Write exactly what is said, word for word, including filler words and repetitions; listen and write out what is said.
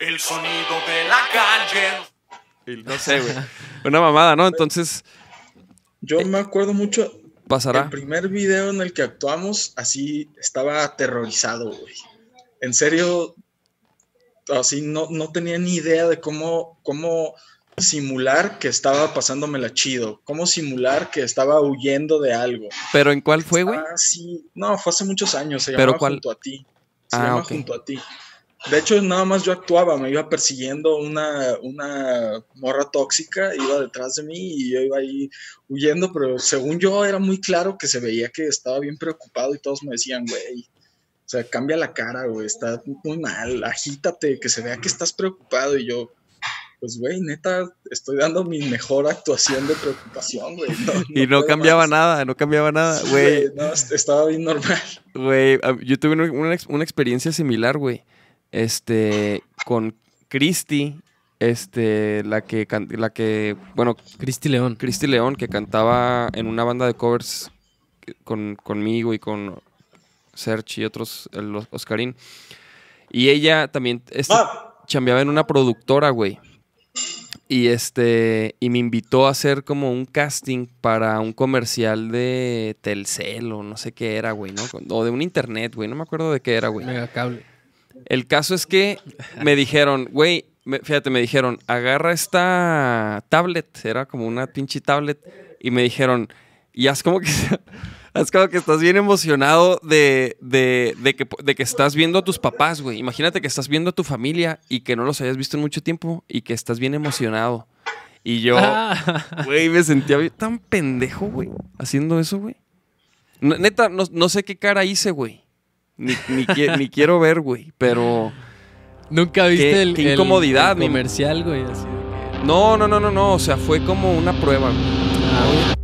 El sonido de la calle. No sé, güey. Una mamada, ¿no? Entonces... Yo me acuerdo mucho... Pasará. El primer video en el que actuamos, así, estaba aterrorizado, güey. En serio, así, no, no tenía ni idea de cómo, cómo simular que estaba pasándomela chido. Cómo simular que estaba huyendo de algo. ¿Pero en cuál fue, güey? Ah, sí. No, fue hace muchos años. Se ¿Pero llamaba cuál? Junto a ti. Se Ah, llama ok. Junto a ti. De hecho, nada más yo actuaba, me iba persiguiendo una, una morra tóxica, iba detrás de mí y yo iba ahí huyendo, pero según yo era muy claro que se veía que estaba bien preocupado y todos me decían, güey, o sea, cambia la cara, güey, está muy mal, agítate, que se vea que estás preocupado. Y yo, pues, güey, neta, estoy dando mi mejor actuación de preocupación, güey. No, no y no cambiaba más. nada, no cambiaba nada, sí, güey. No, estaba bien normal. Güey, yo tuve una, una, una experiencia similar, güey. Este, con Cristi, este, la que, la que, bueno, Cristi León. Cristi León, que cantaba en una banda de covers con, conmigo y con Serge y otros, el Oscarín. Y ella también este, Ah. chambeaba en una productora, güey. Y este, y me invitó a hacer como un casting para un comercial de Telcel o no sé qué era, güey, ¿no? O de un internet, güey, no me acuerdo de qué era, güey. Megacable. El caso es que me dijeron, güey, me, fíjate, me dijeron, agarra esta tablet, era como una pinche tablet, y me dijeron, y haz como que, haz como que estás bien emocionado de, de, de, que, de que estás viendo a tus papás, güey. Imagínate que estás viendo a tu familia y que no los hayas visto en mucho tiempo y que estás bien emocionado. Y yo, güey, me sentía tan pendejo, güey, haciendo eso, güey. Neta, no, no sé qué cara hice, güey. Ni, ni, ni quiero ver, güey, pero... ¿Nunca viste qué, el, qué incomodidad, el, el comercial, güey? Así de que... No, no, no, no, no, o sea, fue como una prueba, güey. Ah, güey.